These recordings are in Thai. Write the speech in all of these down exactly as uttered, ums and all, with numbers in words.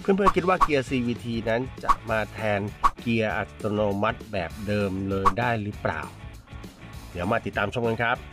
เพื่อนๆคิดว่าเกียร์ ซี วี ที นั้นจะมาแทนเกียร์อัตโนมัติแบบเดิมเลยได้หรือเปล่าเดี๋ยวมาติดตามชมกันครับ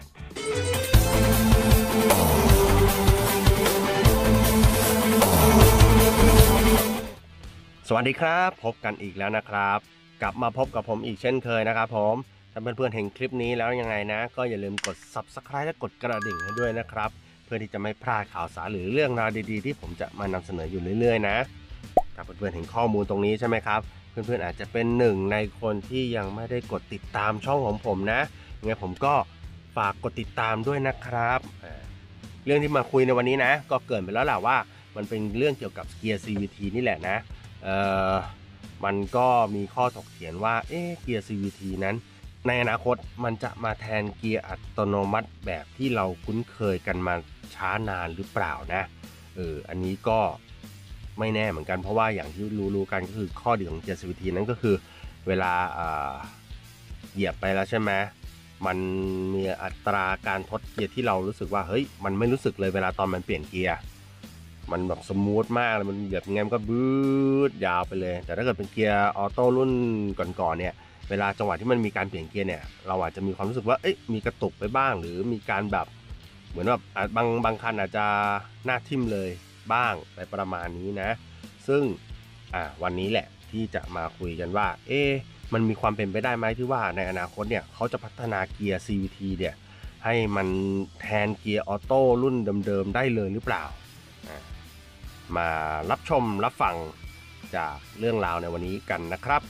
สวัสดีครับพบกันอีกแล้วนะครับกลับมาพบกับผมอีกเช่นเคยนะครับผมถ้าเพื่อนๆเห็นคลิปนี้แล้วยังไงนะก็อย่าลืมกด ซับสไครบ์ และกดกระดิ่งให้ด้วยนะครับเพื่อที่จะไม่พลาดข่าวสารหรือเรื่องราวดีๆที่ผมจะมานำเสนออยู่เรื่อยๆนะถ้าเพื่อนๆเห็นข้อมูลตรงนี้ใช่ไหมครับเพื่อนๆอาจจะเป็นหนึ่งในคนที่ยังไม่ได้กดติดตามช่องของผมนะยังไงผมก็ฝากกดติดตามด้วยนะครับเรื่องที่มาคุยในวันนี้นะก็เกิดไปแล้วแหละว่ามันเป็นเรื่องเกี่ยวกับเกียร์ ซี วี ที นี่แหละนะเอ่อมันก็มีข้อถกเถียงว่าเอ๊ะเกียร์ ซี วี ที นั้นในอนาคตมันจะมาแทนเกียร์อัตโนมัติแบบที่เราคุ้นเคยกันมาช้านานหรือเปล่านะเอออันนี้ก็ไม่แน่เหมือนกันเพราะว่าอย่างที่รู้ๆกันก็คือข้อดีของเกียร์ ซี วี ที นั้นก็คือเวลาเหยียบไปแล้วใช่ไหมมันมีอัตราการทดเกียร์ที่เรารู้สึกว่าเฮ้ยมันไม่รู้สึกเลยเวลาตอนมันเปลี่ยนเกียร์มันแบบสมูทมากเลยมันเหยียบยังไงมันก็บืดยาวไปเลยแต่ถ้าเกิดเป็นเกียร์ออโต้รุ่นก่อนๆเนี่ยเวลาจังหวะที่มันมีการเปลี่ยนเกียร์เนี่ยเราอาจจะมีความรู้สึกว่าเอ๊ะมีกระตุกไปบ้างหรือมีการแบบเหมือนแบบบางบางคันอาจจะหน้าทิ่มเลยบ้างไปประมาณนี้นะซึ่งอ่าวันนี้แหละที่จะมาคุยกันว่าเอ๊ะมันมีความเป็นไปได้ไหมที่ว่าในอนาคตเนี่ยเขาจะพัฒนาเกียร์ ซี วี ที เนี่ยให้มันแทนเกียร์ออโต้รุ่นเดิมๆได้เลยหรือเปล่ามารับชมรับฟังจากเรื่องราวในวันนี้กันนะครับ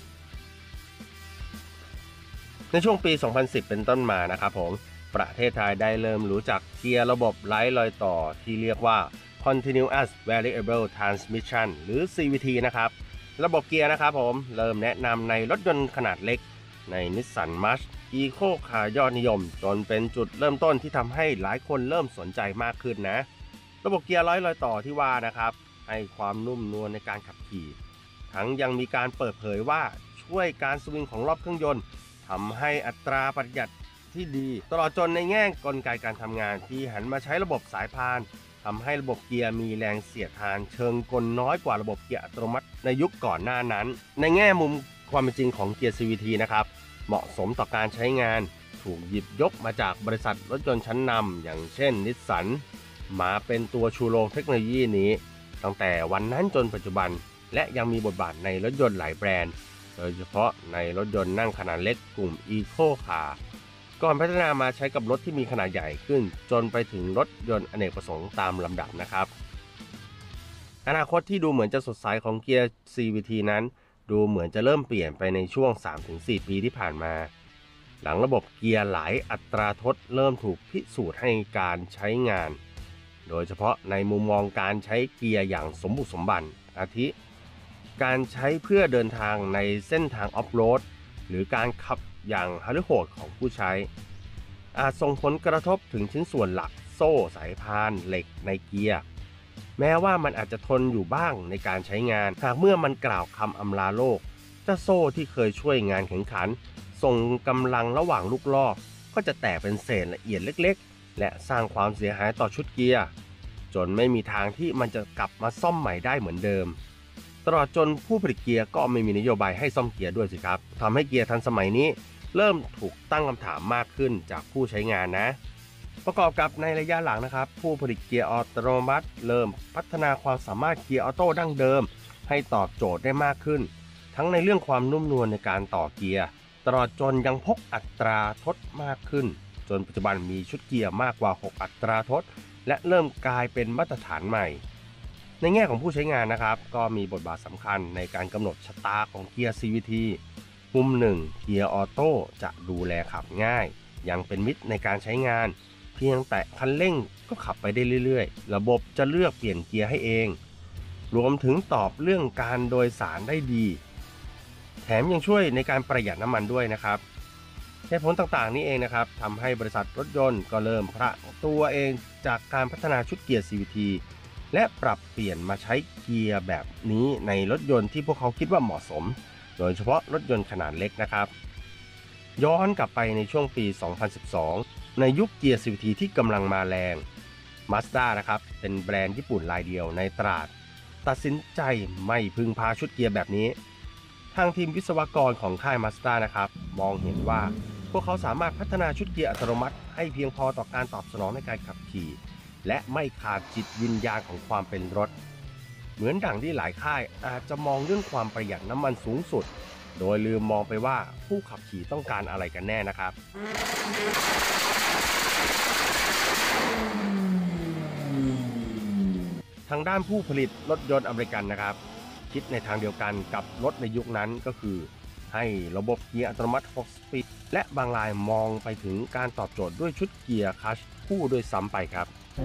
ในช่วงปี สองพันสิบ เป็นต้นมานะครับผมประเทศไทยได้เริ่มรู้จักเกียร์ระบบไร้รอยต่อที่เรียกว่า Continuous Variable Transmission หรือ ซี วี ที นะครับระบบเกียร์นะครับผมเริ่มแนะนำในรถยนต์ขนาดเล็กใน Nissan March Eco Car ยอดนิยมจนเป็นจุดเริ่มต้นที่ทำให้หลายคนเริ่มสนใจมากขึ้นนะระบบเกียร์ไร้รอยต่อที่ว่านะครับให้ความนุ่มนวลในการขับขี่ทั้งยังมีการเปิดเผยว่าช่วยการสวิงของรอบเครื่องยนต์ทำให้อัตราประหยัดที่ดีตลอดจนในแง่กลไกการทำงานที่หันมาใช้ระบบสายพานทำให้ระบบเกียร์มีแรงเสียดทานเชิงกลน้อยกว่าระบบเกียร์อัตโนมัติในยุคก่อนหน้านั้นในแง่มุมความเป็นจริงของเกียร์ ซี วี ที นะครับเหมาะสมต่อการใช้งานถูกหยิบยกมาจากบริษัทรถยนต์ชั้นนำอย่างเช่นนิสสันมาเป็นตัวชูโรงเทคโนโลยีนี้ตั้งแต่วันนั้นจนปัจจุบันและยังมีบทบาทในรถยนต์หลายแบรนด์โดยเฉพาะในรถยนต์นั่งขนาดเล็กกลุ่ม Eco Car ก่อนพัฒนามาใช้กับรถที่มีขนาดใหญ่ขึ้นจนไปถึงรถยนต์อเนกประสงค์ตามลำดับนะครับอนาคตที่ดูเหมือนจะสดใสของเกียร์ ซี วี ที นั้นดูเหมือนจะเริ่มเปลี่ยนไปในช่วง สามถึงสี่ ปีที่ผ่านมาหลังระบบเกียร์หลายอัตราทดเริ่มถูกพิสูจน์ให้การใช้งานโดยเฉพาะในมุมมองการใช้เกียร์อย่างสมบุกสมบันอาทิการใช้เพื่อเดินทางในเส้นทางออฟโรดหรือการขับอย่างหฤโหดของผู้ใช้อาจส่งผลกระทบถึงชิ้นส่วนหลักโซ่สายพานเหล็กในเกียร์แม้ว่ามันอาจจะทนอยู่บ้างในการใช้งานหากเมื่อมันกล่าวคำอำลาโลกเจ้าโซ่ที่เคยช่วยงานแข่งขันส่งกำลังระหว่างลูกลอกก็จะแตกเป็นเศษละเอียดเล็กๆและสร้างความเสียหายต่อชุดเกียร์จนไม่มีทางที่มันจะกลับมาซ่อมใหม่ได้เหมือนเดิมตลอดจนผู้ผลิตเกียร์ก็ไม่มีนโยบายให้ซ่อมเกียร์ด้วยสิครับทำให้เกียร์ทันสมัยนี้เริ่มถูกตั้งคำถามมากขึ้นจากผู้ใช้งานนะประกอบกับในระยะหลังนะครับผู้ผลิตเกียร์ออโตโนมัติเริ่มพัฒนาความสามารถเกียร์ออโต้ดั้งเดิมให้ตอบโจทย์ได้มากขึ้นทั้งในเรื่องความนุ่มนวลในการต่อเกียร์ตลอดจนยังพกอัตราทดมากขึ้นจนปัจจุบันมีชุดเกียร์มากกว่าหกอัตราทดและเริ่มกลายเป็นมาตรฐานใหม่ในแง่ของผู้ใช้งานนะครับก็มีบทบาทสำคัญในการกำหนดชะตาของเกียร์ ซี วี ที มุมหนึ่งเกียร์ออโต้จะดูแลขับง่ายยังเป็นมิตรในการใช้งานเพียงแต่คันเร่งก็ขับไปได้เรื่อยๆระบบจะเลือกเปลี่ยนเกียร์ให้เองรวมถึงตอบเรื่องการโดยสารได้ดีแถมยังช่วยในการประหยัดน้ำมันด้วยนะครับเหตุผลต่างๆนี้เองนะครับทำให้บริษัทรถยนต์ก็เริ่มพระตัวเองจากการพัฒนาชุดเกียร์ ซี วี ที และปรับเปลี่ยนมาใช้เกียร์แบบนี้ในรถยนต์ที่พวกเขาคิดว่าเหมาะสมโดยเฉพาะรถยนต์ขนาดเล็กนะครับย้อนกลับไปในช่วงปี สองพันสิบสอง ในยุคเกียร์ ซี วี ที ที่กำลังมาแรง Mazda นะครับเป็นแบรนด์ญี่ปุ่นรายเดียวในตลาดตัดสินใจไม่พึ่งพาชุดเกียร์แบบนี้ทางทีมวิศวกรของค่าย Mazda นะครับมองเห็นว่าพวกเขาสามารถพัฒนาชุดเกียร์อัตโนมัติให้เพียงพอต่อการตอบสนองในการขับขี่และไม่ขาดจิตวิญญาณของความเป็นรถเหมือนดั่งที่หลายค่ายอาจจะมองเรื่องความประหยัดน้ำมันสูงสุดโดยลืมมองไปว่าผู้ขับขี่ต้องการอะไรกันแน่นะครับทางด้านผู้ผลิตรถยนต์อเมริกันนะครับคิดในทางเดียวกันกับรถในยุคนั้นก็คือให้ระบบเกียร์อัตโนมัติหกสปีดและบางรายมองไปถึงการตอบโจทย์ด้วยชุดเกียร์คลัตช์คู่ด้วยซ้ำไปครับ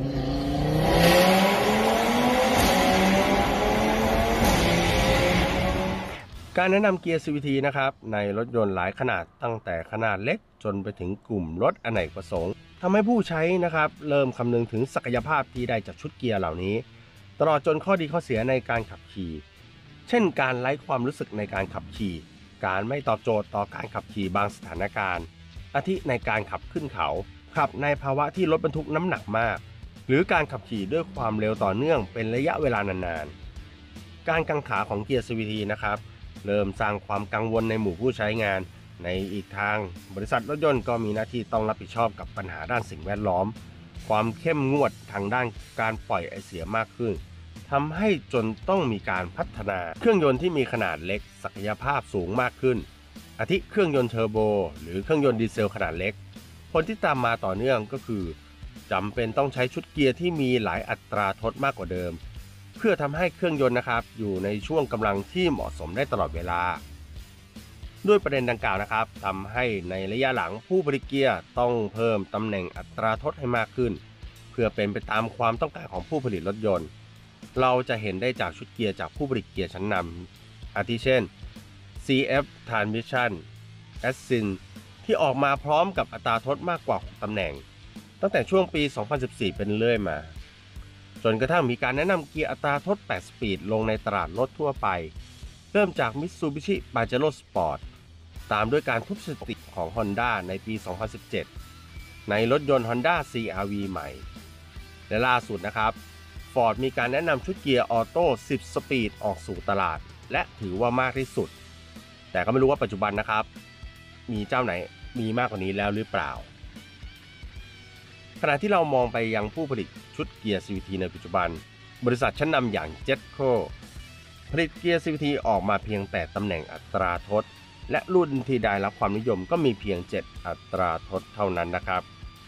การแนะนำเกียร์ ซี วี ที นะครับในรถยนต์หลายขนาดตั้งแต่ขนาดเล็กจนไปถึงกลุ่มรถอเนกประสงค์ทำให้ผู้ใช้นะครับเริ่มคำนึงถึงศักยภาพที่ได้จากชุดเกียร์เหล่านี้ตลอดจนข้อดีข้อเสียในการขับขี่เช่นการไร้ความรู้สึกในการขับขี่การไม่ตอบโจทย์ต่อการขับขี่บางสถานการณ์อาทิในการขับขึ้นเขาขับในภาวะที่รถบรรทุกน้ำหนักมากหรือการขับขี่ด้วยความเร็วต่อเนื่องเป็นระยะเวลานานๆการกังขาของเกียร์ ซี วี ที นะครับเริ่มสร้างความกังวลในหมู่ผู้ใช้งานในอีกทางบริษัทรถยนต์ก็มีหน้าที่ต้องรับผิดชอบกับปัญหาด้านสิ่งแวดล้อมความเข้มงวดทางด้านการปล่อยไอเสียมากขึ้นทำให้จนต้องมีการพัฒนาเครื่องยนต์ที่มีขนาดเล็กศักยภาพสูงมากขึ้นอาทิเครื่องยนต์เทอร์โบหรือเครื่องยนต์ดีเซลขนาดเล็กผลที่ตามมาต่อเนื่องก็คือจำเป็นต้องใช้ชุดเกียร์ที่มีหลายอัตราทดมากกว่าเดิมเพื่อทำให้เครื่องยนต์นะครับอยู่ในช่วงกำลังที่เหมาะสมได้ตลอดเวลาด้วยประเด็นดังกล่าวนะครับทำให้ในระยะหลังผู้ผลิตเกียร์ต้องเพิ่มตำแหน่งอัตราทดให้มากขึ้นเพื่อเป็นไปตามความต้องการของผู้ผลิตรถยนต์เราจะเห็นได้จากชุดเกียร์จากผู้ผลิตเกียร์ชั้นนำอาทิเช่น ซี เอฟ Transmission Ascent ที่ออกมาพร้อมกับอัตราทดมากกว่าหกตำแหน่งตั้งแต่ช่วงปี สองพันสิบสี่ เป็นเรื่อยมาจนกระทั่งมีการแนะนำเกียร์อัตราทดแปดสปีดลงในตลาดรถทั่วไปเริ่มจาก Mitsubishi Pajero Sport ตามด้วยการทุบสถิติของ Honda ในปี สองพันสิบเจ็ด ในรถยนต์ Honda ซี อาร์ วี ใหม่และล่าสุดนะครับ Ford มีการแนะนำชุดเกียร์ออโต้สิบสปีดออกสู่ตลาดและถือว่ามากที่สุดแต่ก็ไม่รู้ว่าปัจจุบันนะครับมีเจ้าไหนมีมากกว่านี้แล้วหรือเปล่าขณะที่เรามองไปยังผู้ผลิตชุดเกียร์ ซี วี ที ในปัจจุบันบริษัทชั้นนำอย่าง Jetco ผลิตเกียร์ ซี วี ที ออกมาเพียงแต่ตำแหน่งอัตราทดและรุ่นที่ได้รับความนิยมก็มีเพียงเจ็ดอัตราทดเท่านั้นนะครับ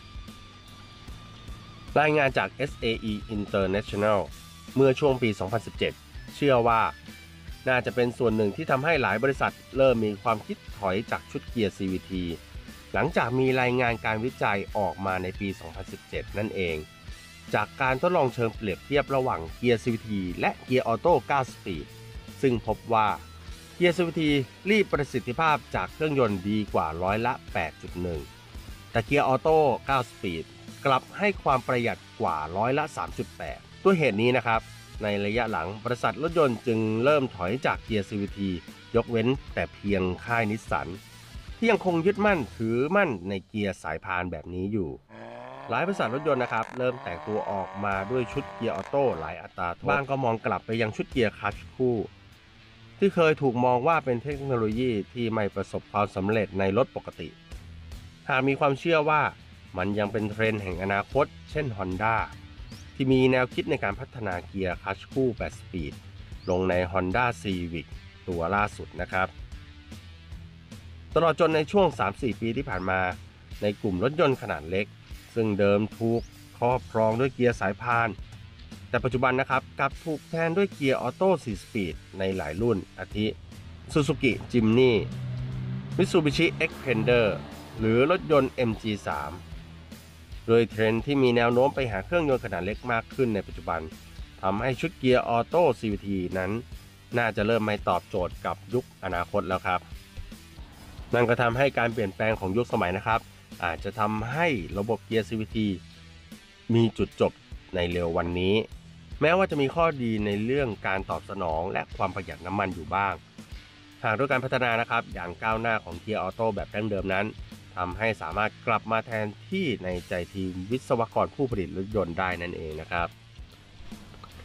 รายงานจาก เอส เอ อี International เมื่อช่วงปี สองพันสิบเจ็ด เชื่อว่าน่าจะเป็นส่วนหนึ่งที่ทำให้หลายบริษัทเริ่มมีความคิดถอยจากชุดเกียร์ ซี วี ที หลังจากมีรายงานการวิจัยออกมาในปี สองพันสิบเจ็ด นั่นเองจากการทดลองเชิงเปรียบเทียบระหว่างเกียร์ ซี วี ที และเกียร์ออโต้เก้าสปีดซึ่งพบว่าเกียร์ ซี วี ที รีดประสิทธิภาพจากเครื่องยนต์ดีกว่าร้อยละ แปดจุดหนึ่ง แต่เกียร์ออโต้เก้าสปีดกลับให้ความประหยัดกว่าร้อยละ สามจุดแปด ด้วยเหตุนี้นะครับในระยะหลังบริษัทรถยนต์จึงเริ่มถอยจากเกียร์ ซี วี ที ยกเว้นแต่เพียงค่ายนิสสันที่ยังคงยึดมั่นถือมั่นในเกียร์สายพานแบบนี้อยู่หลายบริษัทรถยนต์นะครับเริ่มแตกตัวออกมาด้วยชุดเกียร์ออโต้หลายอัตราบ้างก็มองกลับไปยังชุดเกียร์คลัตช์คู่ที่เคยถูกมองว่าเป็นเทคโนโลยีที่ไม่ประสบความสำเร็จในรถปกติหากมีความเชื่อว่ามันยังเป็นเทรนด์แห่งอนาคตเช่น Honda ที่มีแนวคิดในการพัฒนาเกียร์คลัตช์คู่แปดสปีดลงใน Honda Civic ตัวล่าสุดนะครับตลอดจนในช่วง สามถึงสี่ ปีที่ผ่านมาในกลุ่มรถยนต์ขนาดเล็กซึ่งเดิมถูกครอบครองด้วยเกียร์สายพานแต่ปัจจุบันนะครับกลับถูกแทนด้วยเกียร์ออโต้สี่สปีดในหลายรุ่นอาทิ Suzuki Jimny Mitsubishi Xpander หรือรถยนต์ เอ็ม จี สาม โดยเทรนด์ที่มีแนวโน้มไปหาเครื่องยนต์ขนาดเล็กมากขึ้นในปัจจุบันทำให้ชุดเกียร์ออโต้ ซี วี ที นั้นน่าจะเริ่มไม่ตอบโจทย์กับยุคอนาคตแล้วครับนั่นก็ทำให้การเปลี่ยนแปลงของยุคสมัยนะครับอาจจะทำให้ระบบเกียร์ ซี วี ที มีจุดจบในเร็ววันนี้แม้ว่าจะมีข้อดีในเรื่องการตอบสนองและความประหยัดน้ำมันอยู่บ้างหากด้วยการพัฒนานะครับอย่างก้าวหน้าของเกียร์ออโต้แบบดั้งเดิมนั้นทำให้สามารถกลับมาแทนที่ในใจทีมวิศวกรผู้ผลิตรถยนต์ได้นั่นเองนะครับ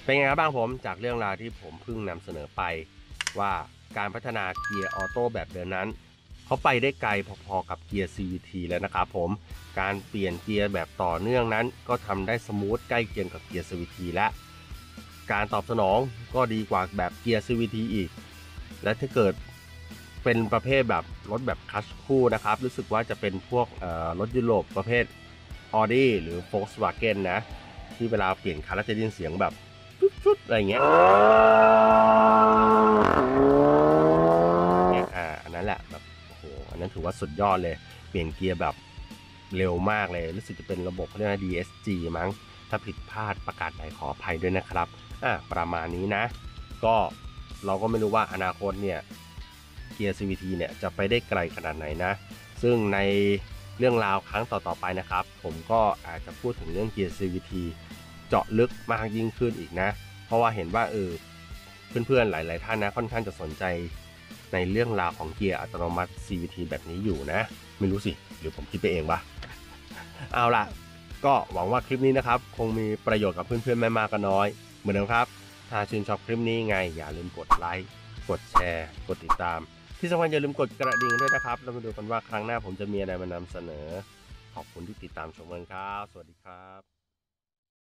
เป็นไงครับบ้างผมจากเรื่องราวที่ผมเพิ่งนำเสนอไปว่าการพัฒนาเกียร์ออโต้แบบเดิมนั้นเขาไปได้ไกลพอๆกับเกียร์ ซี วี ที แล้วนะครับผมการเปลี่ยนเกียร์แบบต่อเนื่องนั้นก็ทำได้สมูทใกล้เคียงกับเกียร์ ซี วี ที และการตอบสนองก็ดีกว่าแบบเกียร์ ซี วี ที อีกและถ้าเกิดเป็นประเภทแบบรถแบบคลัตช์คู่นะครับรู้สึกว่าจะเป็นพวกรถยุโรปประเภท Audi หรือ Volkswagen นะที่เวลาเปลี่ยนคันแล้วจะได้ยินเสียงแบบฟุดๆอะไรเงี้ยอ่าอันนั้นแหละแบบโอ้โหอันนั้นถือว่าสุดยอดเลยเปลี่ยนเกียร์แบบเร็วมากเลยรู้สึกจะเป็นระบบเขาเรียกว่า ดี เอส จี มั้งถ้าผิดพลาดประกาศไหนขออภัยด้วยนะครับอ่าประมาณนี้นะก็เราก็ไม่รู้ว่าอนาคตเนี่ยเกียร์ ซี วี ที เนี่ยจะไปได้ไกลขนาดไหนนะซึ่งในเรื่องราวครั้งต่อๆไปนะครับผมก็อาจจะพูดถึงเรื่องเกียร์ ซี วี ที เจาะลึกมากยิ่งขึ้นอีกนะเพราะว่าเห็นว่าเออเพื่อนๆหลายๆท่านนะค่อนข้างจะสนใจในเรื่องราวของเกียร์อัตโนมัติ ซี วี ที แบบนี้อยู่นะไม่รู้สิหรือผมคิดไปเองวะเอาล่ะก็หวังว่าคลิปนี้นะครับคงมีประโยชน์กับเพื่อนๆไม่มากก็น้อยเหมือนเดิมครับถ้าชื่นชอบคลิปนี้ไงอย่าลืมกดไลค์กดแชร์กดติดตามที่สำคัญอย่าลืมกดกระดิ่งด้วยนะครับแล้วมาดูกันว่าครั้งหน้าผมจะมีอะไรมานำเสนอขอบคุณที่ติดตามชมกันครับสวัสดีครับ